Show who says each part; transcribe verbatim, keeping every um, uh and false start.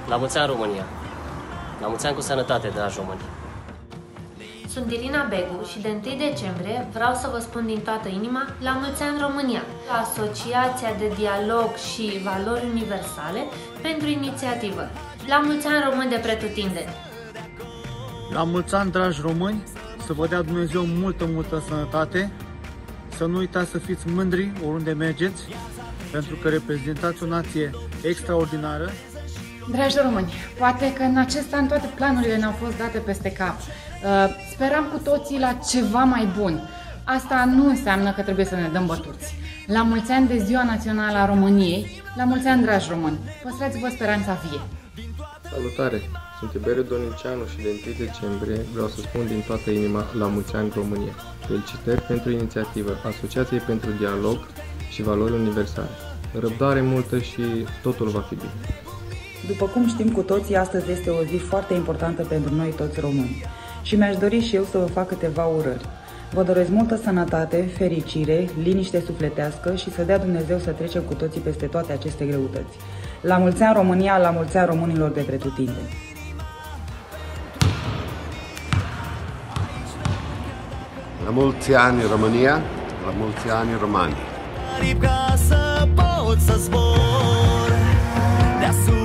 Speaker 1: La mulți ani, România! La mulți ani cu sănătate, dragi români!
Speaker 2: Sunt Irina Begu și de întâi decembrie vreau să vă spun din toată inima la mulți ani, România! La Asociația de Dialog și Valori Universale pentru inițiativă. La mulți ani, români de pretutindeni!
Speaker 3: La mulți ani, dragi români, să vă dea Dumnezeu multă, multă sănătate, să nu uitați să fiți mândri oriunde mergeți, pentru că reprezentați o nație extraordinară.
Speaker 4: Dragi români, poate că în acest an toate planurile ne-au fost date peste cap. Speram cu toții la ceva mai bun. Asta nu înseamnă că trebuie să ne dăm bătuți. La mulți ani de Ziua Națională a României, la mulți ani, dragi români, păstrați-vă speranța vie.
Speaker 5: Salutare! Sunt Tiberiu Donicianu și de întâi decembrie vreau să spun din toată inima la mulți ani, România. Felicitări pentru inițiativă Asociației pentru Dialog și Valori Universale. Răbdare multă și totul va fi bine.
Speaker 6: După cum știm cu toții, astăzi este o zi foarte importantă pentru noi toți români. Și mi-aș dori și eu să vă fac câteva urări. Vă doresc multă sănătate, fericire, liniște sufletească și să dea Dumnezeu să trecem cu toții peste toate aceste greutăți. La mulți ani, România, la mulți ani românilor de pretutindeni!
Speaker 7: La mulți ani, România, la mulți ani, romani!
Speaker 8: Ca să pot să zbor deasupra